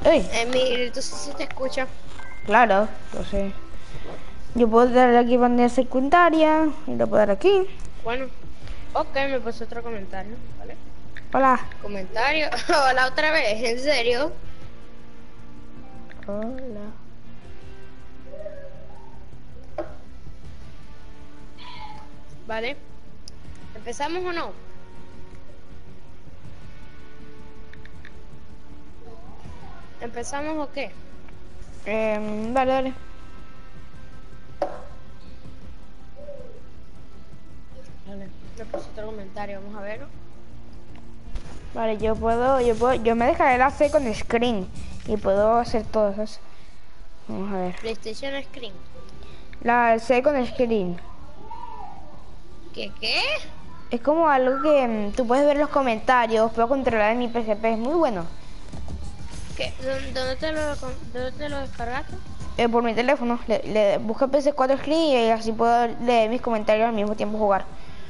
Uy, Entonces sí te escucha. claro, entonces yo puedo darle aquí pantalla secundaria y lo puedo dar aquí. Bueno, ok, me pasó otro comentario, ¿vale? Hola. Comentario. Hola otra vez, ¿en serio? Hola. ¿Vale? ¿Empezamos o no? ¿Empezamos o qué? Dale, dale. Vale, me pasó otro comentario, vamos a verlo. Vale, yo me dejaré la C con screen y puedo hacer todo eso. Vamos a ver. PlayStation Screen. La C con screen. ¿Qué? Es como algo que tú puedes ver los comentarios, puedo controlar en mi PSP, es muy bueno. ¿Dónde te lo descargaste? Por mi teléfono, le busco PS4 screen y así puedo leer mis comentarios al mismo tiempo jugar.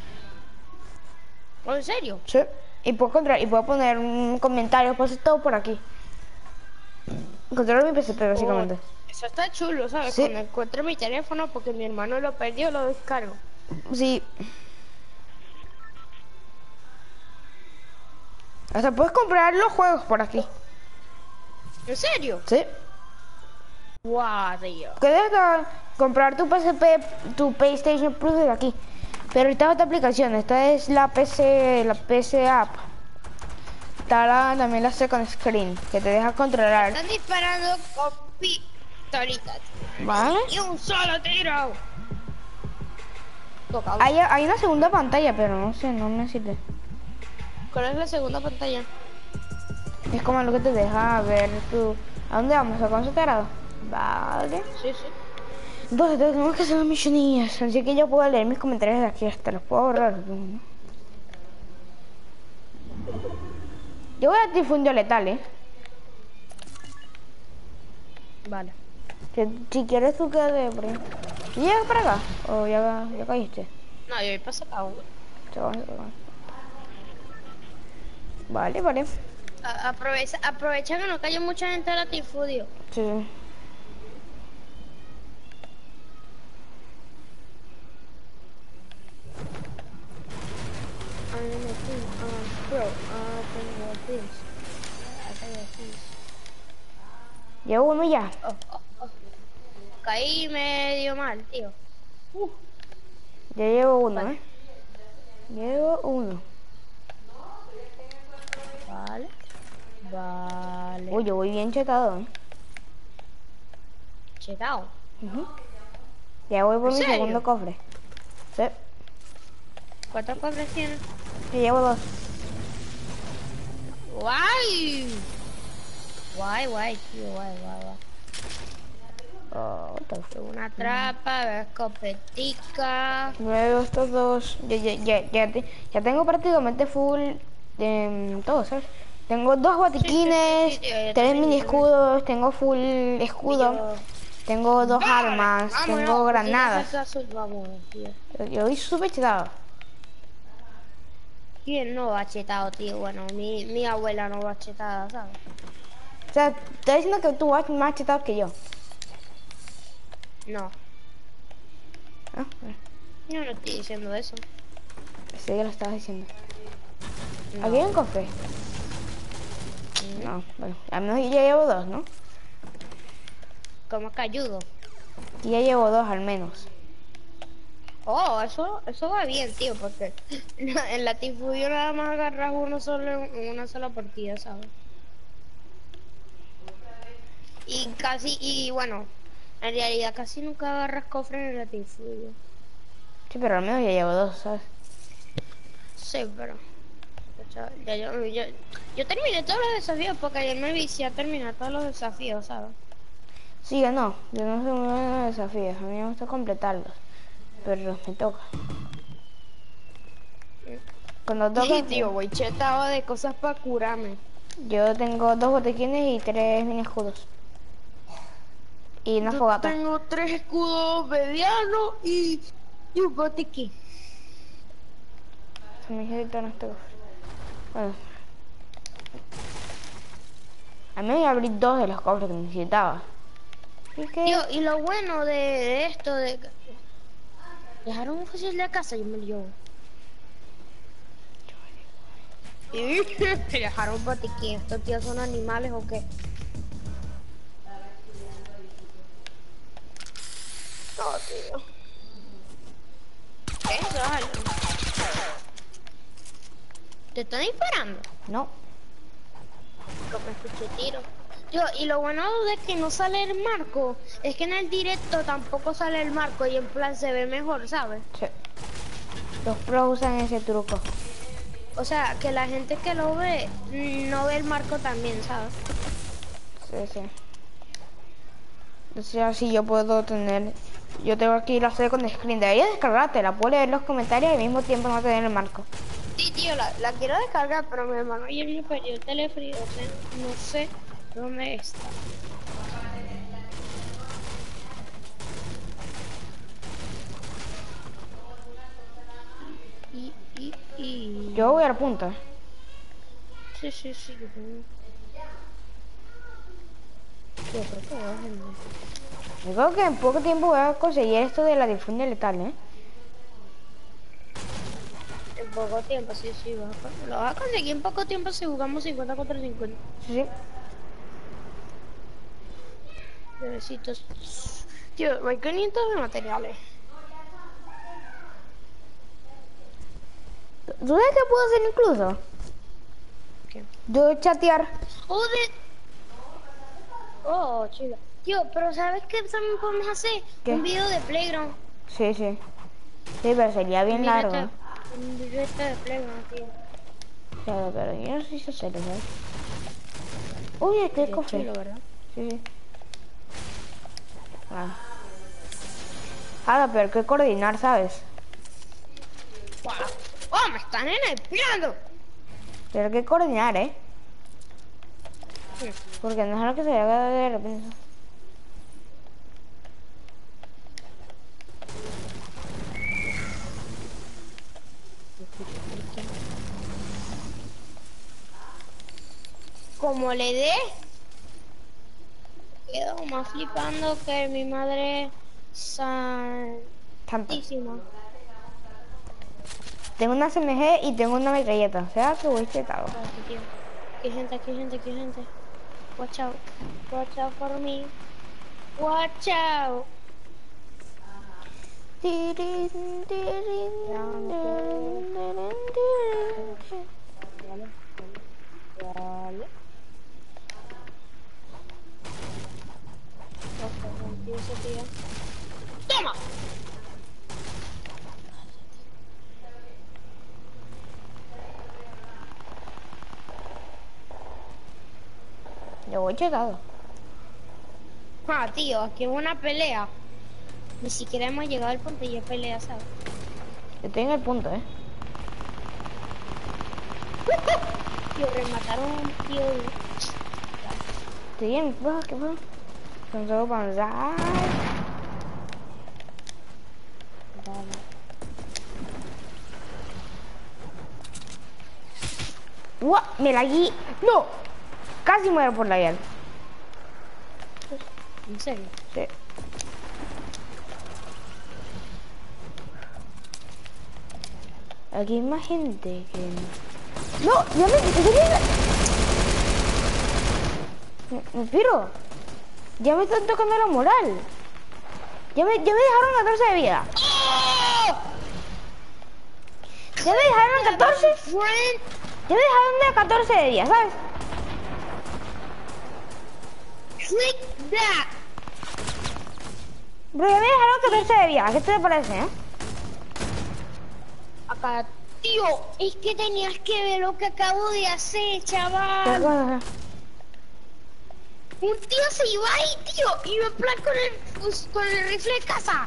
¿Oh, en serio? Sí. Y puedo controlar, y puedo poner un comentario, puedo hacer todo por aquí. Controlo mi PSP Oh, básicamente. eso está chulo, ¿sabes? Sí, Cuando encuentre mi teléfono, porque mi hermano lo perdió, lo descargo. sí. Hasta puedes comprar los juegos por aquí. ¿En serio? Sí. Guau, tío. Puedes comprar tu PSP, tu PlayStation Plus desde aquí. Pero esta es otra aplicación, esta es la PC App. Está también la Second Screen, que te deja controlar. Están disparando con pistolitas. ¿Vale? Y un solo tiro. Tocado. Hay una segunda pantalla, pero no sé, no me sirve. ¿Cuál es la segunda pantalla? Es como lo que te deja ver tu... ¿A dónde vamos? ¿A cuánto grado? Vale. Sí, sí. Entonces tenemos que hacer las misiones. Así que yo puedo leer mis comentarios de aquí, hasta los puedo borrar. ¿No? Yo voy a difundir letal, Vale. Si quieres tú quédate por ahí. ¿Y llegas para acá? ¿O ya caíste? No, yo voy para sacar uno. Vale, vale. Aprovecha que no cayó mucha gente a la Tifudio. Sí. Llevo uno ya. Oh. Caí medio mal, tío. Ya llevo uno, Vale. Llevo uno. Vale. Uy, yo voy bien chetado, Chetao. Ya voy por ¿En mi serio? segundo cofre. Sí. ¿Cuántos cofres tienes? Ya llevo dos. ¡Guay! Guay, tío, guay. Oh, what the fuck. Una trapa, escopetica. Luego estos dos. Ya tengo prácticamente full todo, ¿sabes? Tengo dos botiquines, Sí, tío, yo tres también, mini yo también. escudos, tengo full escudo, tengo dos armas, tengo granadas. Vamos, tío. Yo voy súper chetado. ¿Quién no va chetado, tío? Bueno, mi abuela no va chetada, ¿sabes? O sea, estoy diciendo que tú vas más chetado que yo. No, Ah, yo no estoy diciendo eso. sí que lo estabas diciendo. No. Aquí hay un cofre. No, bueno, al menos yo ya llevo dos, ¿no? ¿Cómo que ayudo? Y ya llevo dos al menos. Oh, eso va bien, tío, porque en la Tifudio nada más agarras uno solo en una sola partida, ¿sabes? Y bueno, en realidad casi nunca agarras cofres en la Tifudio. Sí, pero al menos ya llevo dos, ¿sabes? Sí, pero... Ya yo terminé todos los desafíos porque ayer me vicié a terminar todos los desafíos, ¿sabes? Sí, yo no soy muy buena en desafíos, a mí me gusta completarlos, pero me toca. Cuando toca, Sí, tío, voy chetado de cosas para curarme. yo tengo dos botequines y tres mini escudos. Y una Yo fogata. tengo 3 escudos medianos y un botiquín. Se me hicieron estos. Bueno. Al menos ya abrí 2 de los cofres que necesitaba. ¿Y qué? Tío, y lo bueno de esto, de dejaron un fusil de casa y me lo llevo. Y dejaron botiquín. ¿Estos tíos son animales o qué? No, tío. ¿Qué? Dale. ¿Te están disparando? No. Porque me escuché tiro. Tío, y lo bueno de que no sale el marco es que en el directo tampoco sale el marco y en plan se ve mejor, ¿sabes? Sí. Los pros usan ese truco. O sea, que la gente que lo ve no ve el marco también, ¿sabes? Sí, sí. O sea, si yo puedo tener... Yo tengo aquí la second screen. Debería descargártela. Puedo leer los comentarios y al mismo tiempo no tener el marco. Sí, tío, la quiero descargar, pero mi hermano ayer me perdió el teléfono y no sé dónde está. Y... Yo voy a la punta. Sí, sí, sí. Yo creo que bájenme. Yo creo que en poco tiempo voy a conseguir esto de la difusión letal, ¿eh? En poco tiempo, sí, sí. Lo vas a conseguir en poco tiempo si jugamos 50 contra 50. Sí, sí. Bebecitos. Tío, hay 500 de materiales. ¿Tú sabes qué puedo hacer incluso? ¿Qué? Yo chatear. Oh, chido. Tío, pero ¿sabes qué también podemos hacer? ¿Qué? Un video de Playground. Sí, sí. Sí, pero sería bien largo. Un directo de Playground, tío. Claro, pero yo no sé si hacerlo, ¿sabes? Uy, este Sería cofre. chido, ¿verdad? Sí, sí. Ah. Ahora, pero hay que coordinar, ¿sabes? ¡Wow! ¡Oh, me están espiando! Pero hay que coordinar, ¿eh? Sí. Porque no es algo que se haga de repente. Como le dé, quedo más flipando que mi madre Tanto. santísima. Tengo una CMG y tengo una metralleta. O sea que voy chetado. Espérate, tío. Aquí hay gente. Watch out for me. Watch out. Vale. Empiezo, tío. ¡Toma! Yo voy chetado. Ah, tío, aquí es una pelea. Ni siquiera hemos llegado al punto y ya pelea, ¿sabes? Yo estoy en el punto, ¿eh? Tío, remataron a un tío. Estoy bien. ¿Qué fue? Con solo panzar. ¡Guau! Me la guí. ¡No! Casi muero por la guía. ¿En serio? Sí. Aquí hay más gente que... ¡No! ¡Ya me piro! Ya me están tocando la moral. Ya me dejaron 14 de vida. ¡Oh! Ya me dejaron 14. Friend. Ya me dejaron de 14 de vida, ¿sabes? Click that. Bro, ya me dejaron 14 de vida. ¿Qué te parece, eh? Acá, tío, es que tenías que ver lo que acabo de hacer, ¿Qué chaval. cosa? Un tío se iba ahí, tío, y yo en plan con el rifle de caza.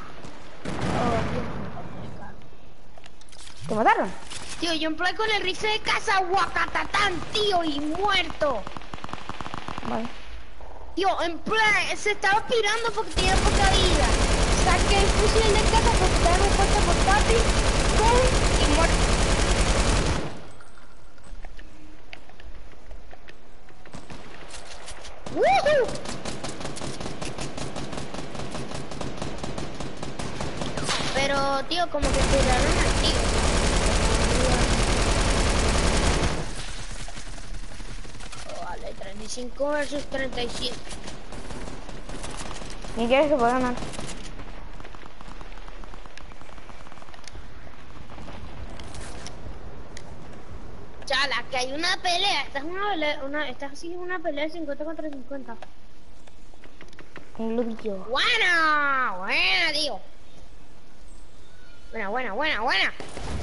¿Te mataron? Tío, yo en plan con el rifle de caza, guacatatán, tío, y muerto. Vale. Tío, en plan, se estaba pirando porque tenía poca vida. Saqué el fusil de caza porque estaba en un coche portátil, ¡pum! Y muerto. ¡Woohoo! Pero, tío, como que tiraron al tío. Oh, vale, 35 versus 37. ¿Y quieres que pueda ganar? Chala, que hay una pelea. Esta es una pelea, esta sí es una pelea de 50 contra 50. Un globillo. Buena, buena, tío. Buena, buena, buena, buena.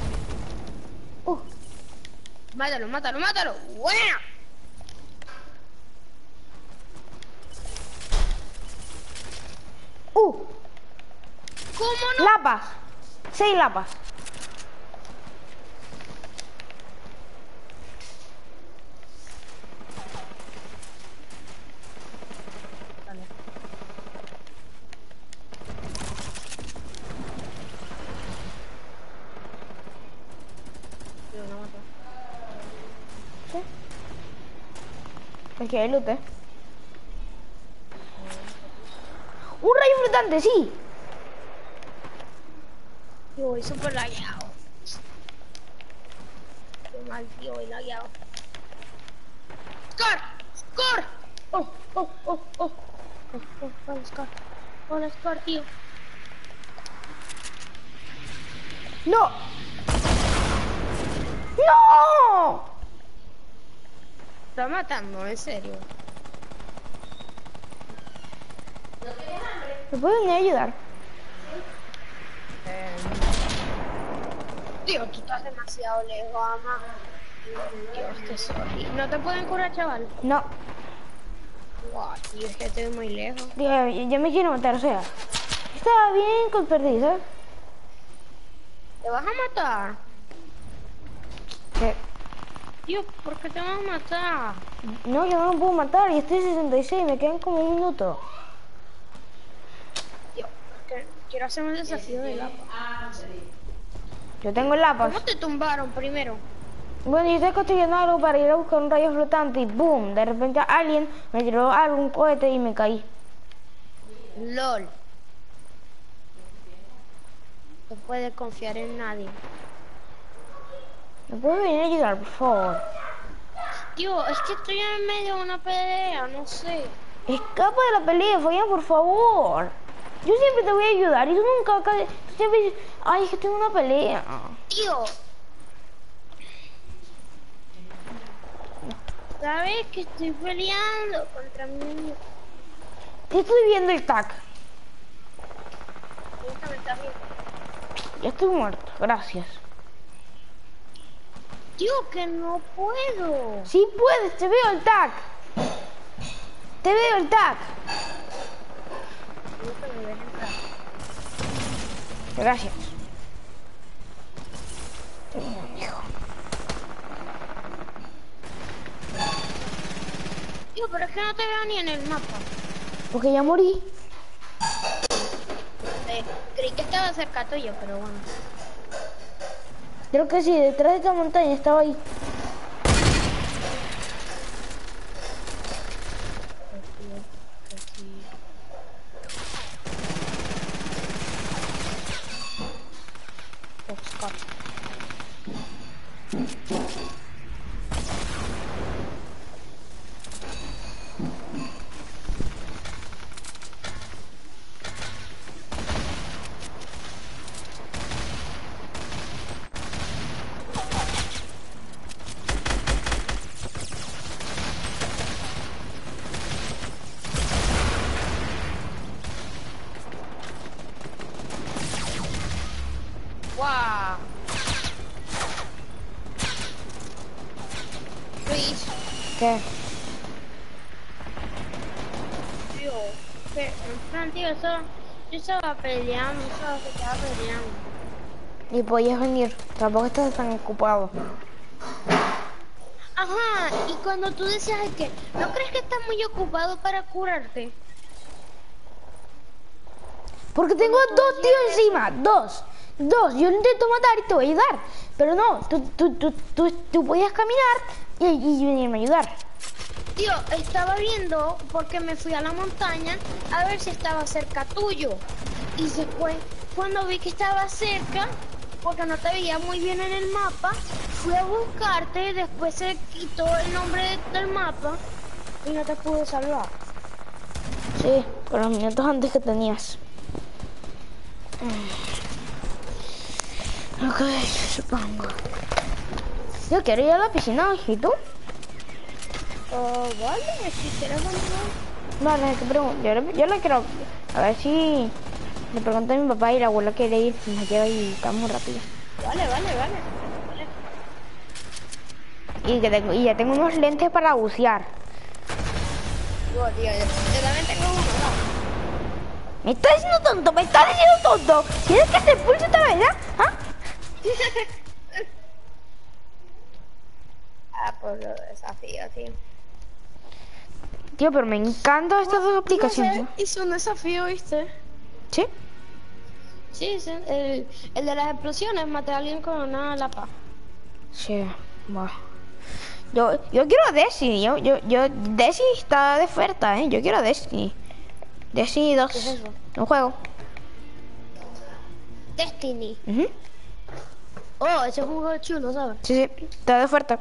Mátalo, mátalo, mátalo. Buena. ¿Cómo no? Lapas. 6 lapas. Dale. Tío, no mató. ¿Sí? Es que hay loot, ¡Un rayo flotante, sí! Tío, voy súper lagueado. Qué mal, tío, voy lagueado. ¡Scar! ¡Scar! ¡Oh! Hola, Scar. Hola, Scar, tío. ¡No! ¡No! Está matando, en serio. ¿Me pueden venir a ayudar? Tío, tú estás demasiado lejos, ama. Dios, que sorry. ¿No te pueden curar, chaval? No. Guau, tío, es que estoy muy lejos. Digo, yo me quiero matar, o sea. Estaba bien con perdiz, ¿sabes? ¿Te vas a matar? ¿Qué? Tío, ¿por qué te vas a matar? No, yo no me puedo matar. Y estoy 66, me quedan como un minuto. Tío, que quiero hacer un desafío de lapa. Yo tengo lapas. ¿Cómo te tumbaron primero? Bueno, yo estoy construyendo algo para ir a buscar un rayo flotante y ¡boom! De repente alguien me tiró algo, un cohete y me caí. LOL. No puedes confiar en nadie. ¿Me puedes venir a ayudar, por favor? Tío, es que estoy en medio de una pelea, no sé. Escapa de la pelea, Fabián, por favor. Yo siempre te voy a ayudar y tú nunca... Tú siempre dices, ay, es que estoy en una pelea. Tío. ¿Sabes que estoy peleando contra mí? Te estoy viendo el tac. Nunca me estás viendo. Ya estoy muerto, gracias. Tío, que no puedo. Sí puedes, te veo el tac. Te veo el tac. Nunca me ves entrar. Gracias. Hijo. Tío, pero es que no te veo ni en el mapa. Porque ya morí. Creí que estaba cerca tuyo, pero bueno. Creo que sí, detrás de esta montaña estaba ahí. ¡Wow! Luis, ¿Qué? tío, que en plan, tío, eso, yo estaba peleando, se estaba peleando. Y podías venir, tampoco estás tan ocupado. Ajá, y cuando tú decías que, ¿no crees que estás muy ocupado para curarte? Porque tengo dos tíos encima, dos. Yo lo intento matar y te voy a ayudar. Pero no, tú podías caminar y venirme a ayudar. Tío, estaba viendo porque me fui a la montaña a ver si estaba cerca tuyo. Y después, cuando vi que estaba cerca, porque no te veía muy bien en el mapa, fui a buscarte, después se quitó el nombre del mapa y no te pude salvar. Sí, por los minutos antes que tenías. Ok, supongo. Yo quiero ir a la piscina, ¿y tú? Vale, si quieres vamos. Vale, yo le quiero... A ver si... Le pregunto a mi papá y la abuela quiere ir, nos lleva y estamos rápido. Vale. Y ya tengo unos lentes para bucear. Tío, yo también tengo uno, ¿no? ¿Me estás diciendo tonto? ¿Me estás diciendo tonto? ¿Quieres que te expulse otra vez, ah? Pues lo desafío, tío. Tío, pero me encantan estas dos aplicaciones. Hizo un desafío, ¿viste? ¿Sí? Sí, el de las explosiones, maté a alguien con una lapa. Sí, va. Yo quiero Destiny, Destiny está de oferta, yo quiero Destiny. Destiny 2. ¿Qué es eso? Un juego. Destiny. Ujú. Oh, ese es un juego chulo, ¿sabes? Sí, está de oferta.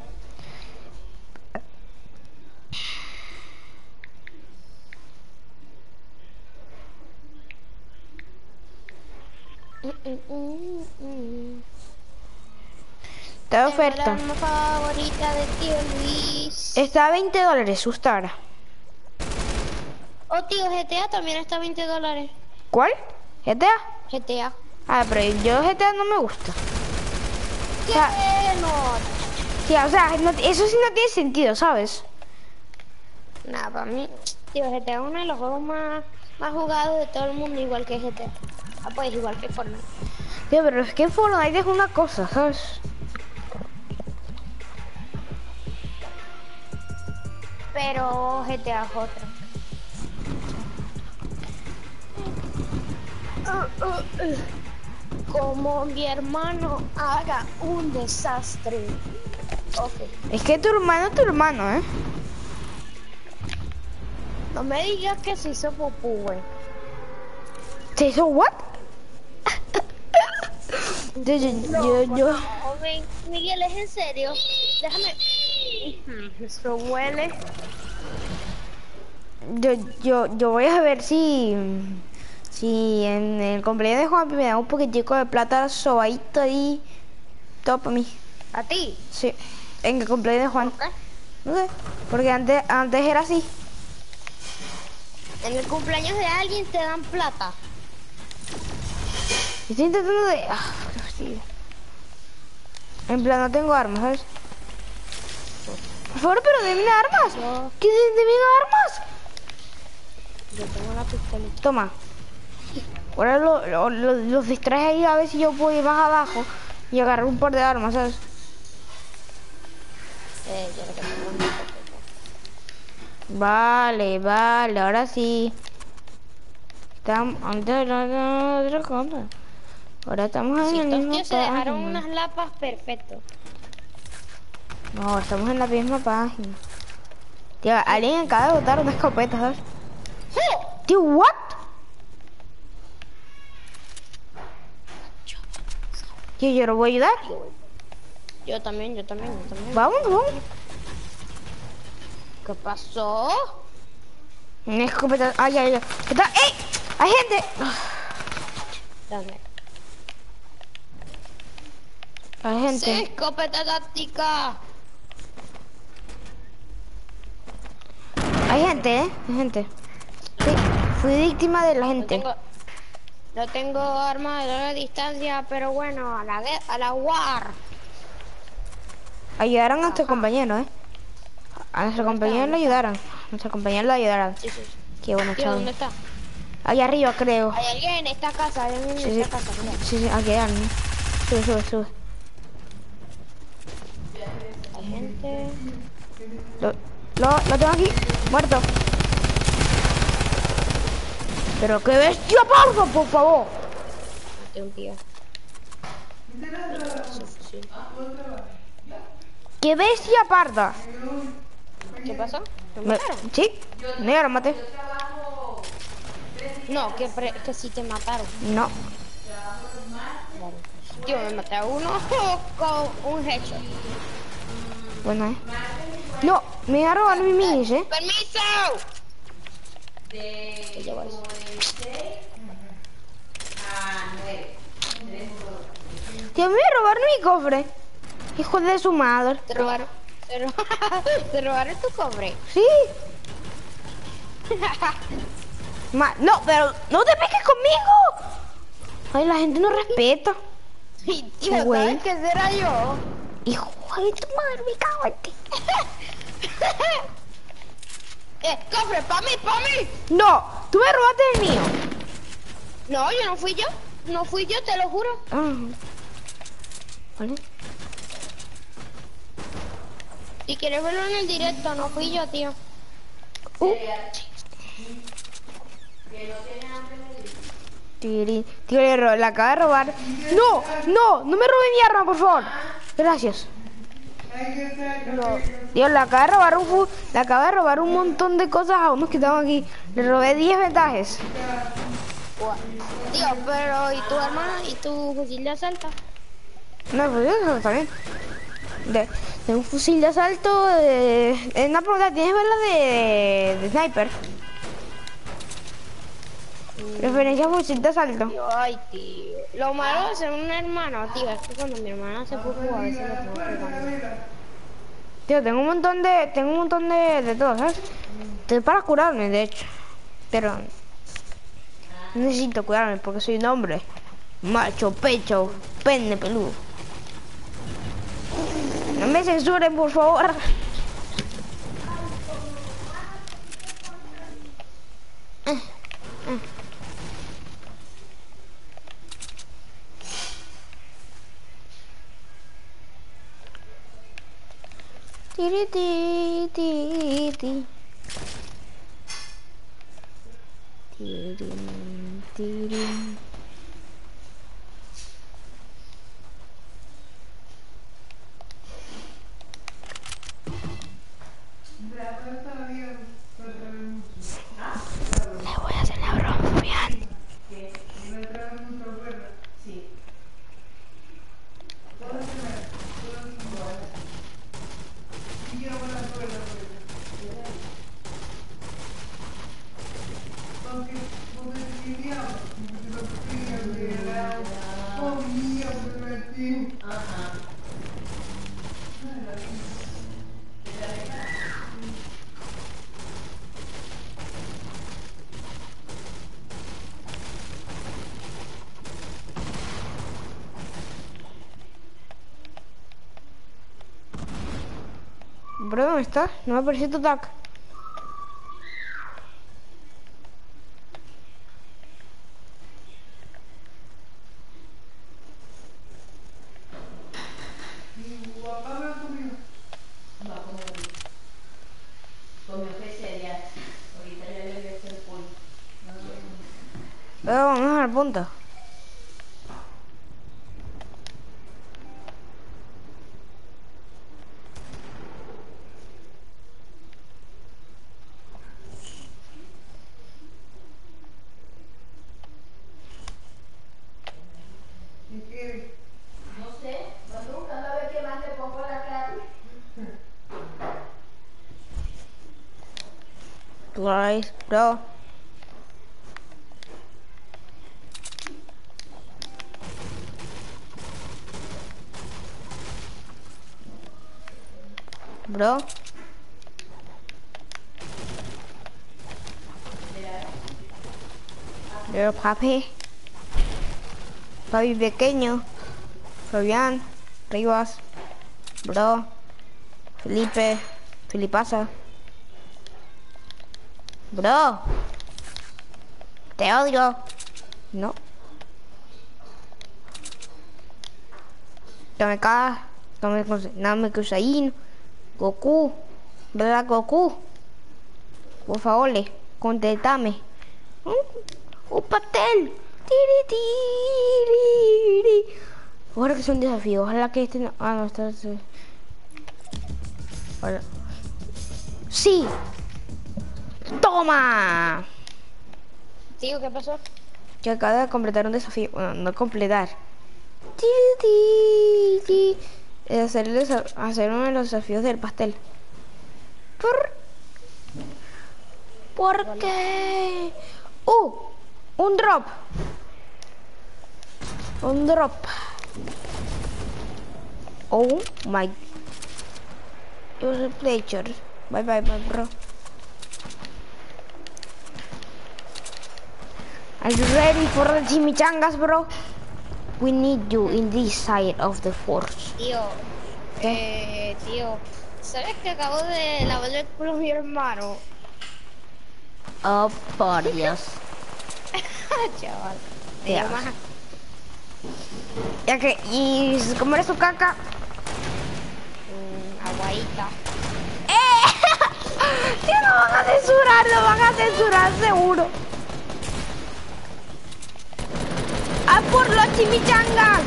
Está de oferta. La arma favorita de tío Luis. Está a $20, justo ahora. Oh, tío, GTA también está a $20. ¿Cuál? ¿GTA? GTA. Ah, pero yo GTA no me gusta. ¡Qué sea, bueno! Sí, o sea, eso sí no tiene sentido, ¿sabes? Nada, para mí, tío, GTA es uno de los juegos más jugados de todo el mundo, igual que GTA. Ah, pues igual que Fortnite. Tío, pero es que Fortnite es una cosa, ¿sabes? Pero GTA es otra. Como mi hermano haga un desastre. Okay. Es que tu hermano es tu hermano, ¿eh? No me digas que se hizo popú, güey. ¿Se hizo what? yo... Miguel, ¿es en serio? Déjame... Eso huele. Yo voy a ver si en el cumpleaños de Juan me da un poquitico de plata sobadito y todo para mí. ¿A ti? Sí, en el cumpleaños de Juan. ¿Por qué? No sé, porque antes era así. En el cumpleaños de alguien te dan plata. Estoy intentando de... qué fastidio. En plan, no tengo armas, ¿sabes? Por favor, pero denme armas. No. ¿Qué denme armas? Yo tengo la pistolita. Toma. Ahora los distraes ahí a ver si yo puedo ir más abajo y agarrar un par de armas, ¿sabes? Yo lo que tengo es una escopeta. Vale, ahora sí. Estamos antes de otra cosa. Ahora estamos en Si el estos mismo tíos se dejaron página. unas lapas, perfecto. No, estamos en la misma página. Tío, alguien acaba de botar una escopeta, ¿sabes? Tío, what? Tío, yo lo voy a ayudar. Yo también. Vamos. ¿Qué pasó? Una escopeta. Ay. ¡Ey! ¡Hay gente! Dame. Hay gente. Sí, escopeta táctica. Hay gente, ¿eh? Hay gente. Sí, fui víctima de la gente. No tengo arma de larga distancia, pero bueno, a la war. Ayudaron a nuestro compañero, ¿eh? A nuestro compañero lo ayudaron. Sí. Qué bueno, Tío, chaval. ¿dónde está? Allá arriba, creo. Hay alguien en esta casa, Sí, mira. sí, aquí hay alguien. Sube. Hay gente. Lo tengo aquí, muerto. Pero qué bestia parda, por favor. Maté un tío. Qué bestia parda. ¿Qué pasó? ¿Te mataron? Sí, no, ya lo maté. No, que sí te mataron. No. Yo me maté a uno con un headshot. Bueno, No, me va a robar mi minis, ¡Permiso! ¿Qué llevo eso? Tío, me voy a robar mi cofre. Hijo de su madre. Te robaron. Te robaron tu cobre. Sí. No, pero no te peques conmigo. Ay, la gente no respeta. Sí, tío, ¿sabes qué será yo? Hijo de tu madre, me cago en ti. ¡Cofre, pa' mí! No, tú me robaste el mío. No, yo no fui yo. No fui yo, te lo juro. Ah. Vale. Si quieres verlo en el directo, no fui yo, tío. Tío, la acaba de robar. No me robe mi arma, por favor. Gracias. Tío, le acaba de robar un montón de cosas a unos que estaban aquí. Le robé 10 ventajas. Tío, pero ¿y tu hermana y tu fusil de asalto? No, pues eso está bien. De un fusil de asalto. Una pregunta, ¿tienes balas de sniper? Referencia a fusil de asalto. Ay, tío. Lo malo de ser un hermano, tío, es que cuando mi hermana se puso a veces le tengo que ganar. Tío, tengo un montón de todo, ¿sabes? Estoy para curarme, de hecho. Pero necesito curarme porque soy un hombre. Macho, pecho, pene peludo. No me censuren, por favor. Tiri, ti, ti, ti. Tirin, tirin. Le voy a hacer la broma, bien. Bro, ¿dónde estás? No me apareció tu tag. Vamos al punto. Guys, bro. Bro. Pero papi. Papi pequeño. Fabián. Rivas. Bro. Felipe. Felipaza. Bro. Te odio. No. Kameka. Namekusain. Goku. ¿Verdad, Goku? Por favor, contéstame. Un pastel. Tiri, tiri. Ahora que es un desafío. Ojalá que este no... Ah, no, está... Ahora. Sí. ¡Toma! Tío, ¿qué pasó? Que acabo de completar un desafío. Bueno, no completar. Hacer uno de los desafíos del pastel. ¿Por qué? Un drop. Un drop. Oh my. It was a pleasure. Bye bye, bro. Are you ready for the chimichangas, bro? We need you in this side of the force. Tío, tío, ¿sabes que acabo de lavarle el culo a mi hermano? Oh, por Dios. Chaval. Dios. Más. Ya que, ¿y cómo era su caca? Aguadita. Que lo van a censurar seguro. ¡A por los chimichangas!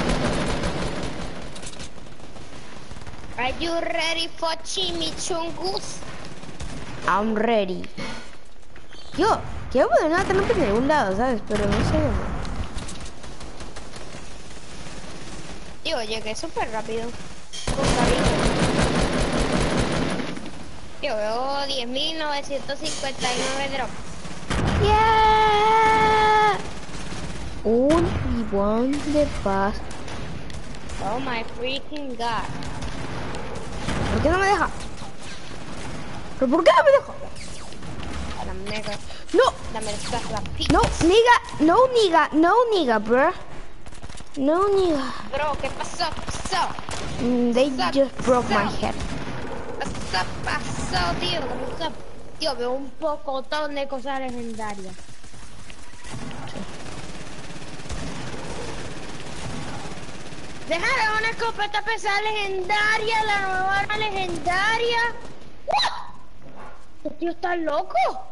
Are you ready for chimichungus? I'm ready. Yo, quiero poner una trampa en algún lado, ¿sabes? Pero no sé dónde. Tío, llegué súper rápido. Con cariño. Tío, veo 10.959 drops. Yeah. Only one de paz. Oh my freaking god. ¿Por qué no me deja? ¿Pero por qué no me deja? Dame nega. No, Dame la pizza. no, nigga, bro. No, nigga. Bro, ¿qué pasó? They just broke my head. Pasó, tío. ¿Qué pasó? Tío, veo un pocotón de cosas legendarias. Déjame una escopeta pesada legendaria, la nueva arma legendaria. ¡What! ¿Este tío está loco?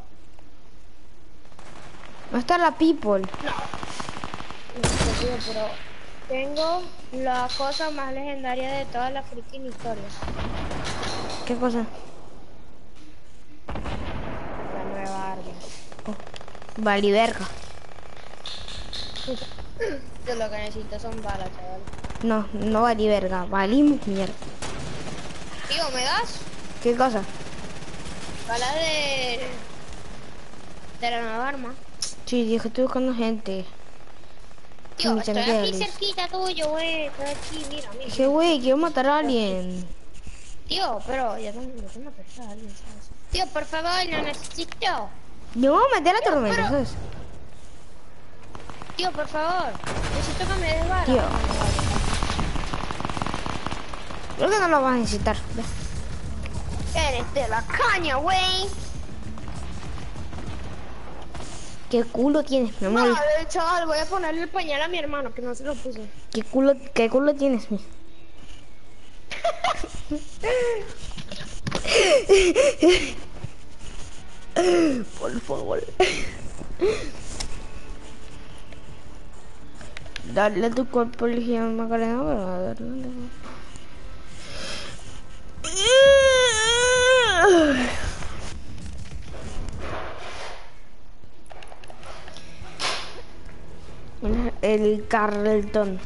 No está la people. No sé, tío, pero tengo la cosa más legendaria de toda la freaking historia. ¿Qué cosa? La nueva arma. Valiverga. Yo lo que necesito son balas, chaval. No, no valiverga. Valimos mierda. Tío, ¿me das? ¿Qué cosa? Balas de la nueva arma. Sí, dije, estoy buscando gente. Tío, mi estoy changueros. aquí cerquita tuyo, güey. Estoy aquí, mira. Dije, güey, quiero matar a alguien. Tío, pero ya tengo una persona, alguien, ¿sabes? Tío, por favor, lo necesito. Me voy a meter a la tormenta, pero- ¿sabes? Tío, por favor. Necesito que me des balas. Tío. Creo que no lo vas a necesitar. ¿Ves? Eres de la caña, güey. ¿Qué culo tienes, mi amor? Vale, chaval, voy a ponerle el pañal a mi hermano, que no se lo puso. ¿Qué culo tienes, mi? Por favor. Dale a tu cuerpo ligeano, Macarena, pero a darle. El Carlton.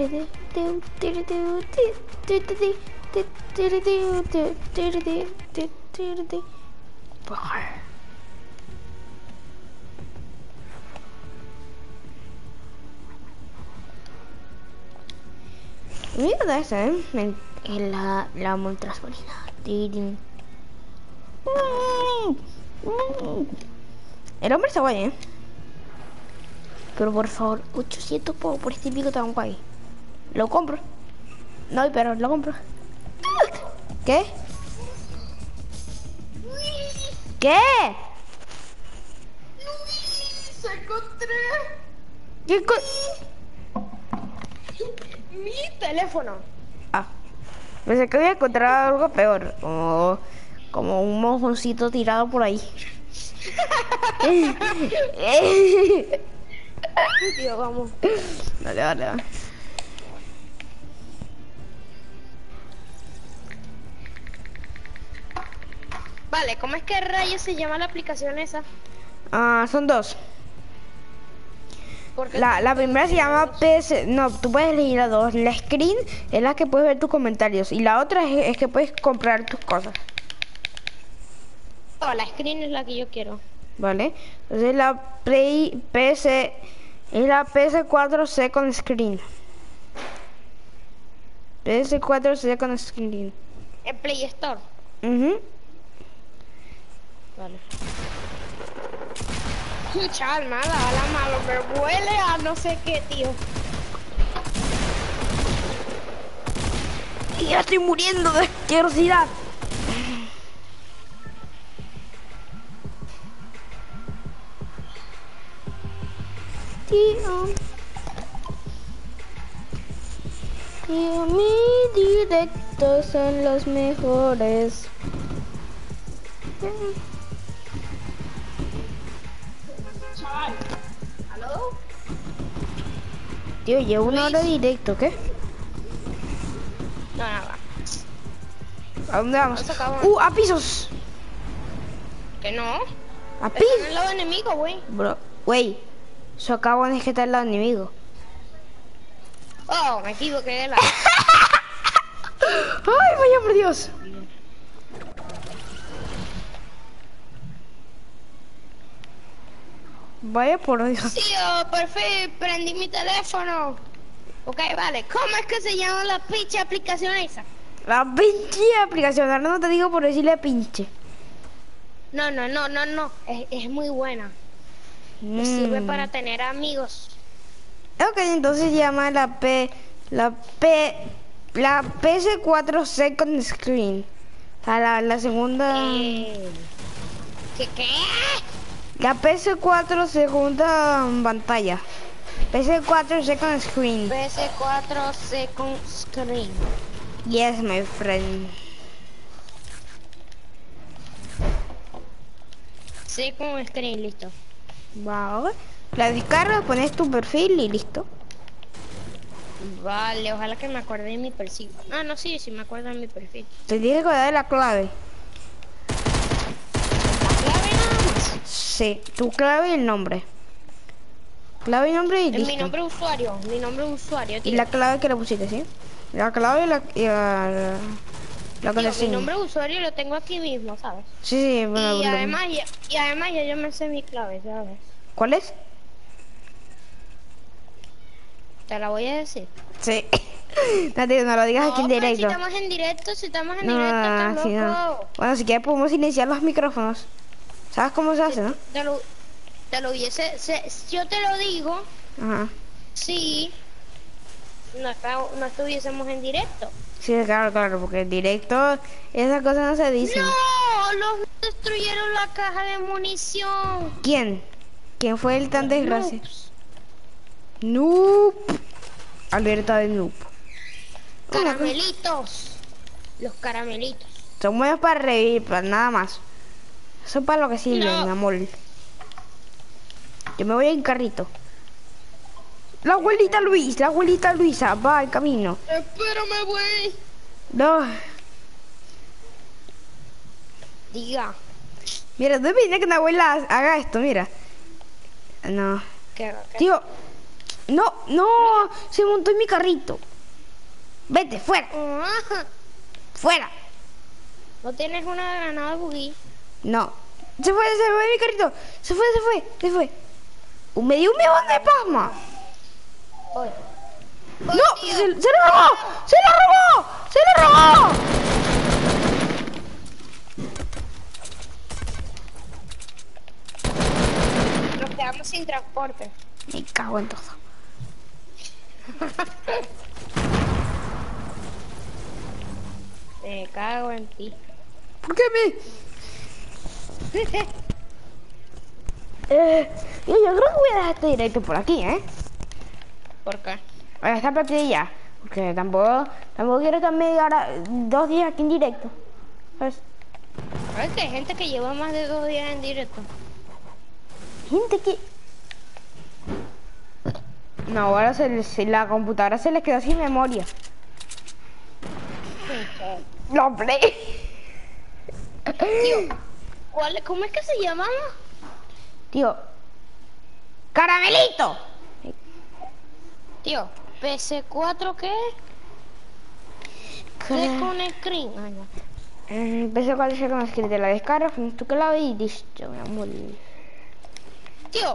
Mira esa, la montrasolina. El hombre está guay, pero por favor, 800 pavos por este pico tan guay. Lo compro. No, pero lo compro. ¿Qué? ¿Qué? ¡Se encontré! ¿Qué Mi teléfono. Ah, pensé que había encontrado algo peor, como un mojoncito tirado por ahí. Tío, vamos. Dale. Vale, ¿cómo es que rayos se llama la aplicación esa? Ah, son dos. Porque La primera se llama PS... No, tú puedes elegir las dos. La screen es la que puedes ver tus comentarios. Y la otra es que puedes comprar tus cosas. oh, la screen es la que yo quiero. ¿Vale? Entonces la Play PS... Es la PS4 Second Screen. PS4 Second Screen. En Play Store. Vale. Chaval, mala, la malo, pero huele a no sé qué, tío. Y ya estoy muriendo de asquerosidad. Tío, mis directos son los mejores. Chaval. ¿Aló? Tío, llevo una hora directo, ¿qué? No, nada. ¿A dónde vamos? Eso acabó. A pisos. Que no. A Está en pisos. el lado enemigo, güey. Bro, güey. Eso acabo de que está al lado enemigo. Oh, me equivoqué de la... Ay, vaya por Dios. Vaya por Dios. Tío, por fin prendí mi teléfono. Ok, vale. ¿Cómo es que se llama la pinche aplicación esa? La pinche aplicación. Ahora no te digo por decirle pinche. No. Es muy buena. Me sirve para tener amigos. Ok, entonces se llama la PS4 Second Screen. O sea, la segunda. ¿Qué? La PS4 segunda pantalla. PS4 Second Screen. PS4 Second Screen. Yes, my friend. Second Screen, listo. Vale. La descargas, pones tu perfil y listo. Vale, ojalá que me acuerde de mi perfil. Ah, no, sí me acuerdo de mi perfil. Te tienes que acordar de la clave. La clave nada más. Sí, tu clave y el nombre. Clave y nombre y En listo. mi nombre de usuario, Y tío. la clave que le pusiste, ¿sí? La clave y la Tío, mi contraseña. nombre de usuario lo tengo aquí mismo, ¿sabes? Sí, bueno, Y además ya yo me sé mi clave, ¿sabes? ¿Cuál es? Te la voy a decir. Sí. No, tío, no lo digas aquí en pero directo. si estamos en directo, sí, estás no. loco. Bueno, si quieres podemos silenciar los micrófonos. ¿Sabes cómo se hace, no? Te lo hubiese... yo te lo digo, Ajá. si no estuviésemos en directo. Sí, claro, porque en directo esas cosas no se dicen. ¡No! Los destruyeron la caja de munición. ¿Quién? ¿Quién fue el tan Los desgraciado? noobs. Noob. Alerta de noob. Caramelitos. Los caramelitos. Son buenos para revivir, para nada más. Eso es para lo que sirven, No. mi amor. Yo me voy en carrito. La abuelita Luisa, va al camino. Espérame, güey. No. Diga. Mira, tú imaginas que una abuela haga esto, mira. No. ¿Qué? Tío. No. Se montó en mi carrito. Vete, fuera. Fuera. ¿No tienes una granada buggy? No. Se fue mi carrito. Se fue. Me dio un millón de pasma. Voy. ¡No! ¡Se lo robó! Nos quedamos sin transporte. Me cago en todo. Me cago en ti. ¿Por qué yo creo que voy a dejar este directo por aquí, ¿eh? ¿Por qué? Voy a esta partida. Porque tampoco quiero estar media hora, 2 días aquí en directo. ¿Sabes? Es que hay gente que lleva más de 2 días en directo. Gente que... No, ahora la computadora se les quedó sin memoria. No, hombre. Tío, ¿cómo es que se llama? Tío. ¡Caramelito! Tío, PC4 ¿qué? ¿Qué con screen? Ah, no. Empecé cuando se con screen de la descarga, pones tu clave y listo, mi amor. Tío.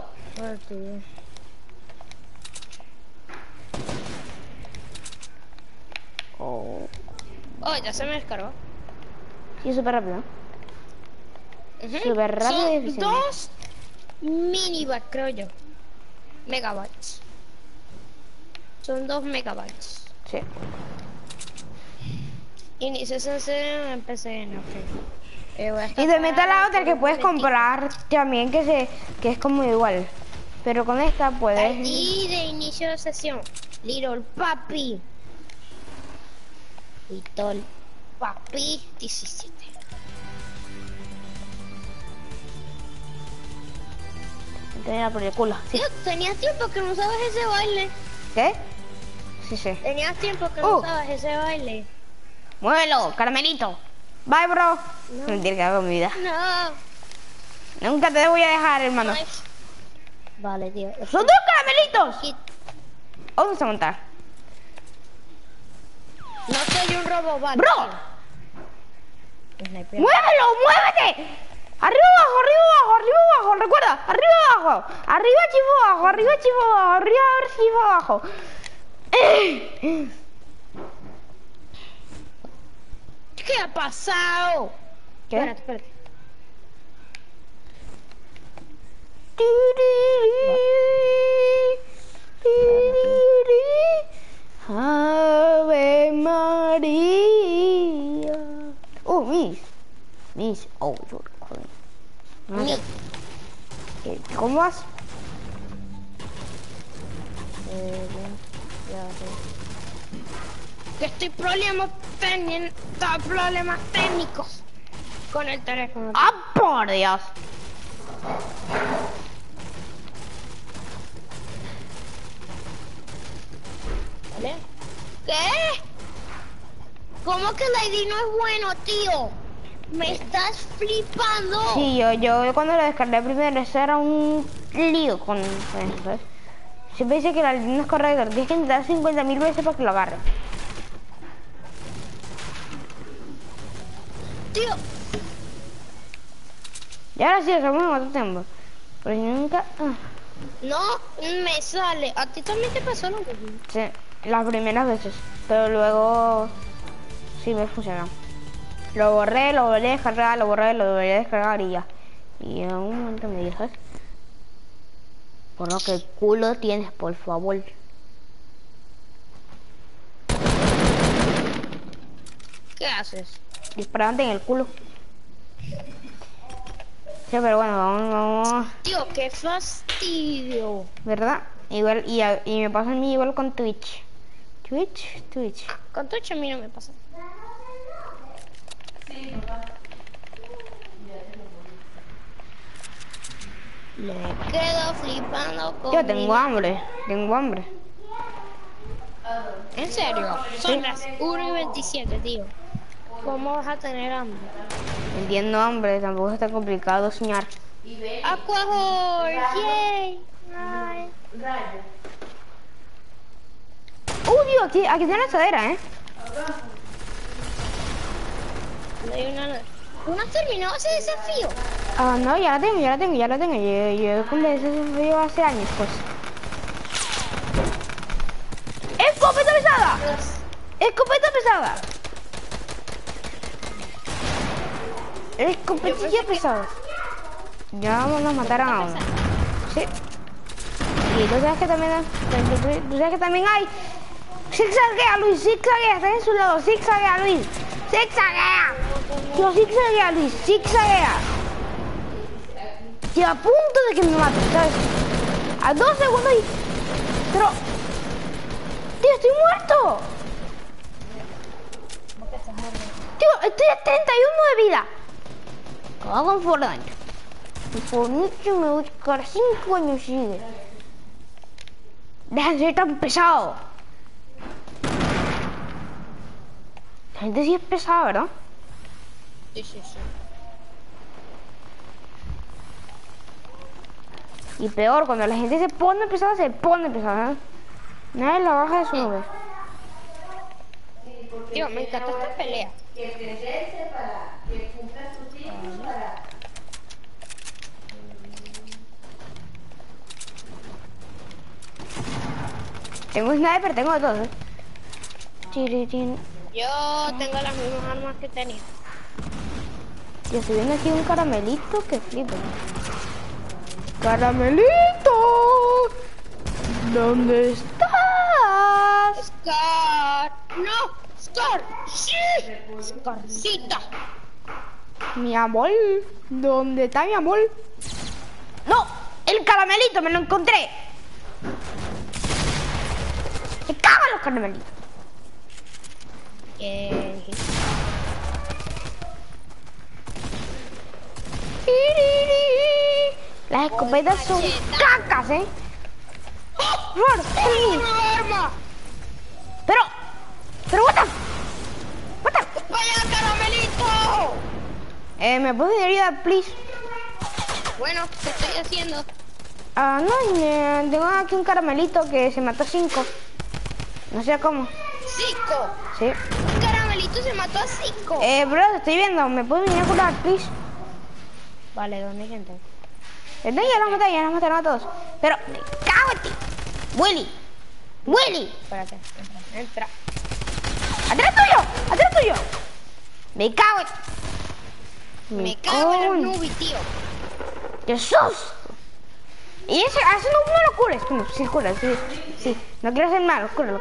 Oh. Oh, ya se me descargó. Sí, súper rápido. Ujú. Súper rápido y Son eficiente. 2 minibytes, creo yo. Megabytes. Son 2 megabytes. Sí. Inicio sensor empecé en Y también está la otra que puedes comprar también que es como igual. Pero con esta puedes. Y de inicio de sesión. Little Papi. Little Papi 17. Tenía por el culo. Sí. Tío, tenías tiempo que no usabas ese baile. ¿Qué? Sí, sí. Tenías tiempo que no usabas ese baile. Muévelo, caramelito. Bye, bro. No. Mentira que hago mi vida. No. Nunca te voy a dejar, hermano. No es- Vale, tío. ¡Son 2 caramelitos! Hit. Vamos a montar. No soy un robo, vale. ¡Bro! tío. Sniper. ¡Muévelo, muévete! Arriba, abajo, arriba, abajo, arriba, abajo. Recuerda, arriba, abajo. Arriba, chivo, abajo, arriba, chivo, abajo, arriba, chivo, abajo. ¿Qué ha pasado? ¿Qué? Espérate. Ave María. Oh, Miss. Oh, joder. Ni- ¿Cómo vas? Que estoy problemas técnicos con el teléfono. ¡Ah, por Dios! ¿Vale? ¿Qué? ¿Cómo que el ID no es bueno, tío? Me estás flipando. Sí, yo cuando lo descargué primero, eso era un lío con eso, ¿sabes? Siempre dice que la línea no es correcta, tienes que intentar 50.000 veces para que lo agarre. Tío, Y ahora sí, hacemos en otro tiempo. Pero si nunca... no me sale. ¿A ti también te pasó lo mismo? Sí, las primeras veces. Pero luego... Sí me funcionó. Lo borré, lo volví a descargar, lo borré, lo volví a descargar y ya. Y en un momento me dijo, por lo que culo tienes, por favor. ¿Qué haces? Disparante en el culo. Sí, pero bueno, vamos. Tío, qué fastidio. ¿Verdad? Igual, y me pasa a mí igual con Twitch. Twitch. Con Twitch a mí no me pasa. Me quedo flipando con Yo tengo hambre. ¿En serio? Son las 1:27, tío. ¿Cómo vas a tener hambre? Entiendo hambre, tampoco es tan complicado soñar. Aquahor, yay. Ay. Dios, aquí tiene la asadera, ¿eh? ¿No has terminado ese desafío? Ah, no, ya la tengo. Yo cumplí ese desafío hace años, pues. ¡Escopeta pesada! ¡Escopeta pesada! Escopetilla pesada. Ya vamos a matar a uno. Sí. Y tú sabes que también hay. Zigzaguea, Luis, zigzaguea, está en su lado. Zigzaguea, Luis. Zigzaguea. Tío, zigzaguea, Luis, zigzaguea. Tío, a punto de que me mate, ¿sabes? A 2 segundos y... Pero... Tío, estoy muerto. Tío, estoy a 31 de vida. Acabo con Fortnite. Y Fortnite me voy a buscar 5 años sigue. Deja de ser tan pesado. La gente sí es pesada, ¿verdad? Sí. Y peor, cuando la gente se pone pesada, ¿eh? Nadie la baja de su nube. Tío, me encanta esta pelea. Tengo un sniper, tengo de todo, ¿eh? Chirirín. Yo tengo las mismas armas que tenía. Yo estoy viendo aquí un caramelito que flipa. ¡Caramelito! ¿Dónde estás? Scar. No, Scar. Sí. Scarcita. Mi amor. ¿Dónde está mi amor? ¡No! ¡El caramelito! ¡Me lo encontré! ¡Me cago en los caramelitos! Las escopetas son cacas, ¿eh? ¡Arma! Pero, what the... ¡Vaya, caramelito! ¿me puedes ayudar, please? Bueno, ¿qué estoy haciendo? Ah, no, tengo aquí un caramelito que se mató 5. No sé cómo. ¡Cinco! Sí. Un caramelito se mató a 5. Bro, te estoy viendo. ¿Me puedes venir a curar, please? Vale, ¿dónde hay gente? Ya nos mataron a todos. Pero, me cago en ti. Willy. Espérate, entra. ¡Atrás tuyo! Me cago en... Me cago en el nubi, tío. ¡Qué susto! Y ese no lo cures. No, sí, cura, sí. No quiero ser malo, cúralo.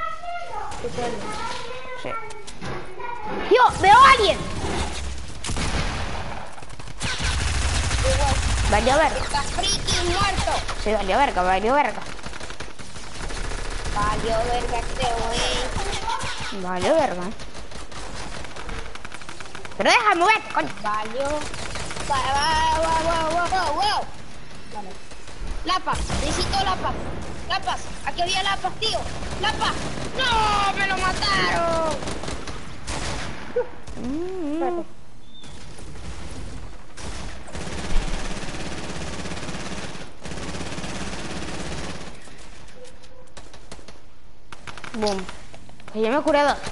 Sí. Tío, veo a alguien. Valió verga. Está friki muerto. Sí, valió verga. Valió verga este güey. Valió verga. Pero déjame moverte, coño. Valió. Wow. Vale. Lapas, necesito lapas. Lapas, aquí había lapas, tío. Lapas. ¡No! ¡Me lo mataron! Espérate. Boom. Que yo me curé 2.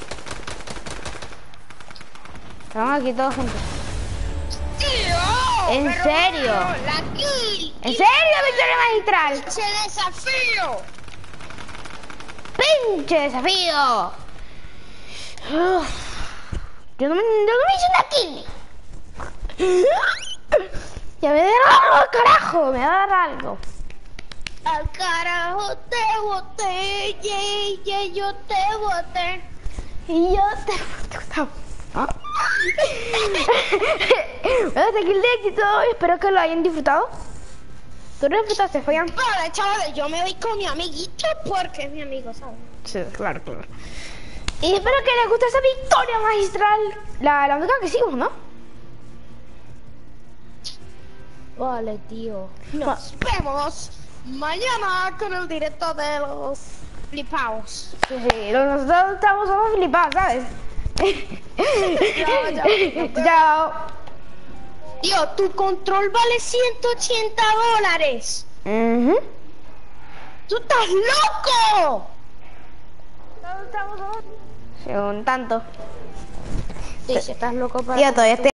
Estamos aquí todos juntos. ¡Tío! ¿En ¡Me serio? robaron la kill! ¿En serio, victoria magistral? ¡Pinche desafío! ¡Pinche desafío! Yo no me hice una kill. Ya me dará algo, carajo. Me va a dar algo. Al carajo te boté, yo te boté. Y yo te... Bueno, hasta aquí el éxito. Espero que lo hayan disfrutado. ¿Tú lo disfrutaste, Fabián? Vale, chavales, yo me voy con mi amiguito porque es mi amigo, ¿sabes? Sí, claro. Y espero que les guste esa victoria magistral. La única que hicimos, ¿no? Vale, tío. Nos vemos mañana con el directo de los flipaos. Sí, nosotros estamos flipados, ¿sabes? Chao. Tío, tu control vale $180. ¡Tú estás loco! Sí, un tanto. Sí, si estás loco para... Tío, todavía estoy